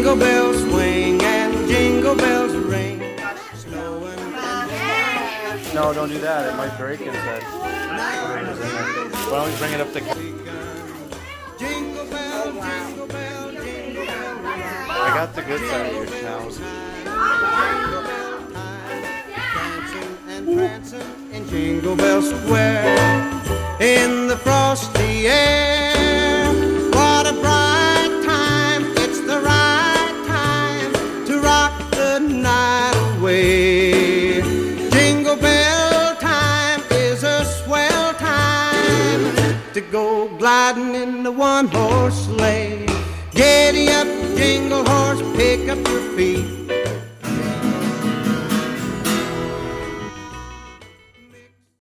Jingle bells swing and jingle bells ring. Snowing and No, don't do that. It might break inside. Why don't we bring it up to... jingle bell, jingle bell, jingle bell. I got the good side of your schnauz. Dancing and prancing in Jingle Bell Square in the frosty air. What a bright time, it's the right time to rock the night away. Jingle bell time is a swell time to go gliding in the one-horse sleigh. Giddy up, jingle horse, pick up your feet.